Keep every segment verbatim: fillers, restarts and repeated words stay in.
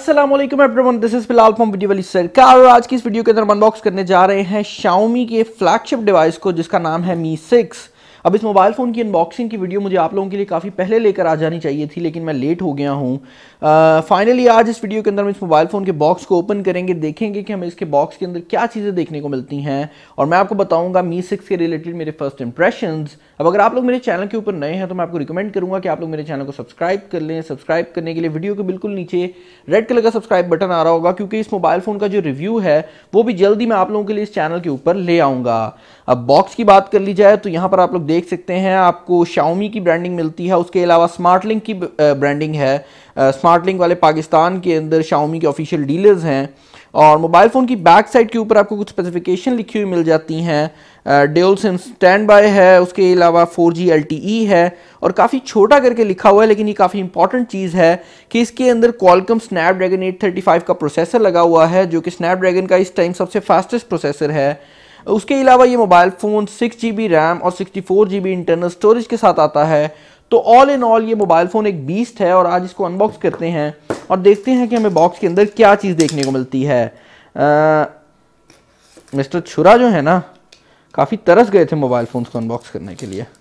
अस्सलाम वालेकुम everyone, this is Bilal from video वाली सरकार। और आज की इस वीडियो के अंदर अनबॉक्स करने जा रहे हैं Xiaomi के फ्लैगशिप डिवाइस को जिसका नाम है मी सिक्स। अब इस मोबाइल फ़ोन की अनबॉक्सिंग की वीडियो मुझे आप लोगों के लिए काफ़ी पहले लेकर आ जानी चाहिए थी, लेकिन मैं लेट हो गया हूँ। फाइनली आज इस वीडियो के अंदर हम इस मोबाइल फ़ोन के बॉक्स को ओपन करेंगे, देखेंगे कि हमें इसके बॉक्स के अंदर क्या चीज़ें देखने को मिलती हैं और मैं आपको बताऊंगा मी सिक्स के रिलेटेड मेरे फर्स्ट इंप्रेशंस। अब अगर आप लोग मेरे चैनल के ऊपर नए हैं तो मैं आपको रिकमेंड करूंगा कि आप लोग मेरे चैनल को सब्सक्राइब कर लें। सब्सक्राइब करने के लिए वीडियो के बिल्कुल नीचे रेड कलर का सब्सक्राइब बटन आ रहा होगा, क्योंकि इस मोबाइल फ़ोन का जो रिव्यू है वो भी जल्दी मैं आप लोगों के लिए इस चैनल के ऊपर ले आऊँगा। अब बॉक्स की बात कर ली जाए तो यहाँ पर आप लोग देख सकते हैं आपको Xiaomi की ब्रांडिंग मिलती है, उसके अलावा स्मार्ट लिंक की ब्रांडिंग है। स्मार्ट लिंक वाले पाकिस्तान के अंदर Xiaomi के ऑफिशियल डीलर्स हैं। और मोबाइल फ़ोन की बैक साइड के ऊपर आपको कुछ स्पेसिफिकेशन लिखी हुई मिल जाती हैं। ड्यूल सिम स्टैंड बाय है, उसके अलावा four G L T E है और काफ़ी छोटा करके लिखा हुआ है, लेकिन ये काफ़ी इंपॉर्टेंट चीज़ है कि इसके अंदर Qualcomm Snapdragon eight thirty five का प्रोसेसर लगा हुआ है, जो कि स्नैपड्रैगन का इस टाइम सबसे फास्टेस्ट प्रोसेसर है। उसके अलावा ये mobile phone six G B RAM और sixty four G B internal storage के साथ आता है। तो ऑल इन ऑल ये मोबाइल फ़ोन एक बीस्ट है और आज इसको अनबॉक्स करते हैं और देखते हैं कि हमें बॉक्स के अंदर क्या चीज़ देखने को मिलती है। आ, मिस्टर छुरा जो है ना, काफ़ी तरस गए थे मोबाइल फ़ोन्स को अनबॉक्स करने के लिए।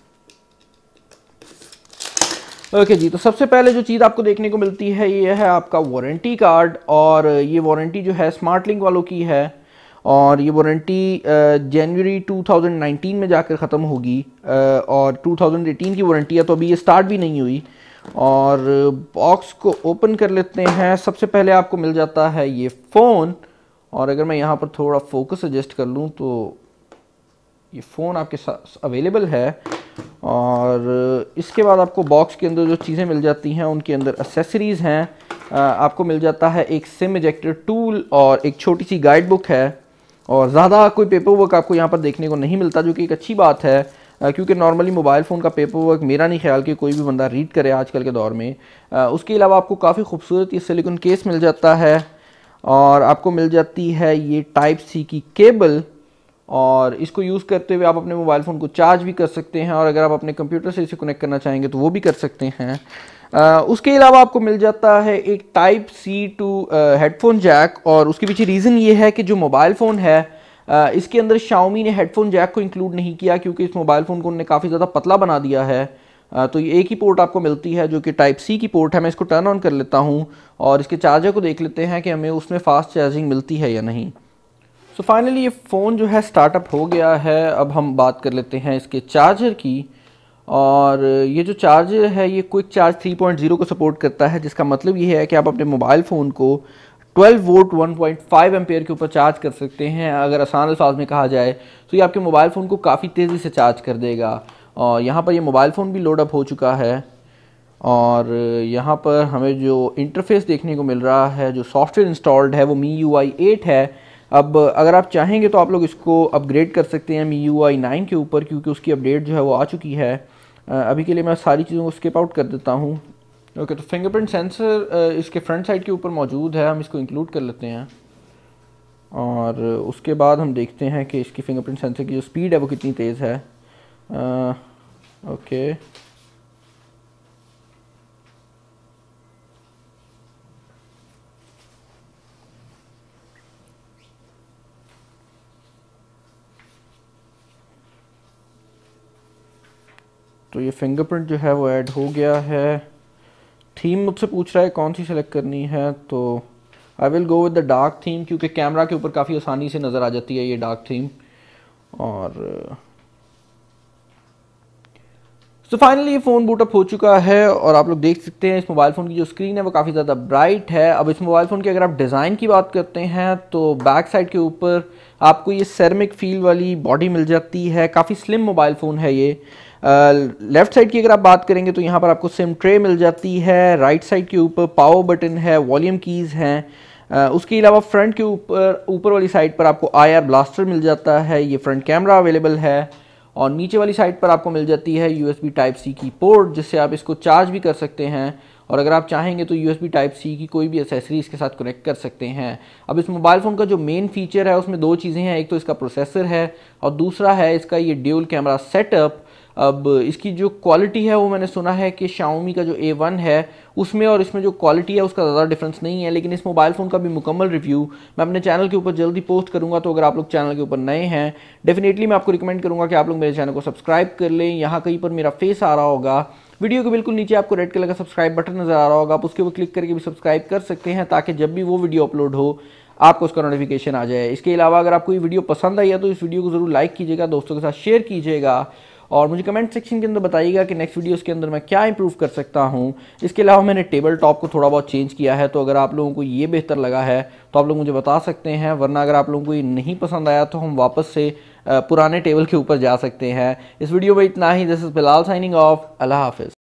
ओके जी, तो सबसे पहले जो चीज़ आपको देखने को मिलती है ये है आपका वारंटी कार्ड। और ये वारंटी जो है स्मार्ट लिंक वालों की है और ये वारंटी जनवरी टू थाउजेंड नाइनटीन में जाकर ख़त्म होगी और टू थाउजेंड एटीन की वारंटी है, तो अभी ये स्टार्ट भी नहीं हुई। और बॉक्स को ओपन कर लेते हैं। सबसे पहले आपको मिल जाता है ये फ़ोन, और अगर मैं यहाँ पर थोड़ा फोकस एडजस्ट कर लूँ तो ये फ़ोन आपके साथ अवेलेबल है। और इसके बाद आपको बॉक्स के अंदर जो चीज़ें मिल जाती हैं उनके अंदर एसेसरीज़ हैं। आपको मिल जाता है एक सिम इजेक्टर टूल और एक छोटी सी गाइड बुक है, और ज़्यादा कोई पेपर वर्क आपको यहाँ पर देखने को नहीं मिलता, जो कि एक अच्छी बात है, क्योंकि नॉर्मली मोबाइल फ़ोन का पेपर वर्क मेरा नहीं ख्याल कि कोई भी बंदा रीड करे आजकल के दौर में। उसके अलावा आपको काफ़ी खूबसूरत ये सिलिकॉन केस मिल जाता है और आपको मिल जाती है ये टाइप सी की केबल, और इसको यूज़ करते हुए आप अपने मोबाइल फ़ोन को चार्ज भी कर सकते हैं, और अगर आप अपने कंप्यूटर से इसे कनेक्ट करना चाहेंगे तो वो भी कर सकते हैं। आ, उसके अलावा आपको मिल जाता है एक type C to headphone jack, और उसके पीछे रीज़न ये है कि जो मोबाइल फ़ोन है आ, इसके अंदर Xiaomi ने हेडफोन जैक को इंक्लूड नहीं किया, क्योंकि इस मोबाइल फ़ोन को उन्होंने काफ़ी ज़्यादा पतला बना दिया है। आ, तो ये एक ही पोर्ट आपको मिलती है जो कि टाइप सी की पोर्ट है। मैं इसको टर्न ऑन कर लेता हूँ और इसके चार्जर को देख लेते हैं कि हमें उसमें फ़ास्ट चार्जिंग मिलती है या नहीं। सो फाइनली ये फ़ोन जो है स्टार्टअप हो गया है। अब हम बात कर लेते हैं इसके चार्जर की, और ये जो चार्जर है ये quick charge three point zero को सपोर्ट करता है, जिसका मतलब ये है कि आप अपने मोबाइल फ़ोन को twelve volt one point five ampere के ऊपर चार्ज कर सकते हैं। अगर आसान अल्फाज में कहा जाए तो ये आपके मोबाइल फ़ोन को काफ़ी तेज़ी से चार्ज कर देगा। और यहाँ पर ये मोबाइल फ़ोन भी लोडअप हो चुका है, और यहाँ पर हमें जो इंटरफेस देखने को मिल रहा है, जो सॉफ्टवेयर इंस्टॉल्ड है वो मी यू आई एट है। अब अगर आप चाहेंगे तो आप लोग इसको अपग्रेड कर सकते हैं मी यू आई नाइन के ऊपर, क्योंकि उसकी अपडेट जो है वो आ चुकी है। अभी के लिए मैं सारी चीज़ों को स्किप आउट कर देता हूँ। ओके, तो फिंगरप्रिंट सेंसर इसके फ्रंट साइड के ऊपर मौजूद है, हम इसको इंक्लूड कर लेते हैं। और उसके बाद हम देखते हैं कि इसकी फिंगरप्रिंट सेंसर की जो स्पीड है वो कितनी तेज़ है। आ, ओके तो ये फिंगरप्रिंट जो है वो ऐड हो गया है। थीम मुझसे पूछ रहा है कौन सी सेलेक्ट करनी है, तो I will go with the dark theme, क्योंकि कैमरा के ऊपर काफ़ी आसानी से नज़र आ जाती है ये डार्क थीम। और तो फाइनली ये फ़ोन बूटअप हो चुका है, और आप लोग देख सकते हैं इस मोबाइल फ़ोन की जो स्क्रीन है वो काफ़ी ज़्यादा ब्राइट है। अब इस मोबाइल फ़ोन की अगर आप डिज़ाइन की बात करते हैं तो बैक साइड के ऊपर आपको ये सेरेमिक फील वाली बॉडी मिल जाती है। काफ़ी स्लिम मोबाइल फ़ोन है ये। लेफ़्ट uh, साइड की अगर आप बात करेंगे तो यहाँ पर आपको सिम ट्रे मिल जाती है। राइट साइड के ऊपर पावर बटन है, वॉल्यूम कीज़ हैं। uh, उसके अलावा फ्रंट के ऊपर ऊपर वाली साइड पर आपको आई आर ब्लास्टर मिल जाता है, ये फ्रंट कैमरा अवेलेबल है। और नीचे वाली साइड पर आपको मिल जाती है U S B type C की पोर्ट, जिससे आप इसको चार्ज भी कर सकते हैं, और अगर आप चाहेंगे तो U S B type C की कोई भी एसेसरी इसके साथ कनेक्ट कर सकते हैं। अब इस मोबाइल फ़ोन का जो मेन फीचर है उसमें दो चीज़ें हैं, एक तो इसका प्रोसेसर है और दूसरा है इसका ये ड्यूल कैमरा सेटअप। अब इसकी जो क्वालिटी है वो मैंने सुना है कि Xiaomi का जो ए वन है उसमें और इसमें जो क्वालिटी है उसका ज़्यादा डिफरेंस नहीं है, लेकिन इस मोबाइल फ़ोन का भी मुकम्मल रिव्यू मैं अपने चैनल के ऊपर जल्दी पोस्ट करूँगा। तो अगर आप लोग चैनल के ऊपर नए हैं डेफिनेटली मैं आपको रिकमेंड करूँगा कि आप लोग मेरे चैनल को सब्सक्राइब कर लें। यहाँ कहीं पर मेरा फेस आ रहा होगा, वीडियो के बिल्कुल नीचे आपको रेड कलर का सब्सक्राइब बटन नज़र आ रहा होगा, आप उसके ऊपर क्लिक करके भी सब्सक्राइब कर सकते हैं ताकि जब भी वो वीडियो अपलोड हो आपको उसका नोटिफिकेशन आ जाए। इसके अलावा अगर आपको ये वीडियो पसंद आई है तो इस वीडियो को ज़रूर लाइक कीजिएगा, दोस्तों के साथ शेयर कीजिएगा और मुझे कमेंट सेक्शन के अंदर बताइएगा कि नेक्स्ट वीडियोस के अंदर मैं क्या इंप्रूव कर सकता हूं। इसके अलावा मैंने टेबल टॉप को थोड़ा बहुत चेंज किया है, तो अगर आप लोगों को ये बेहतर लगा है तो आप लोग मुझे बता सकते हैं, वरना अगर आप लोगों को ये नहीं पसंद आया तो हम वापस से पुराने टेबल के ऊपर जा सकते हैं। इस वीडियो में इतना ही। This is Bilal signing off. अल्लाह हाफिज़।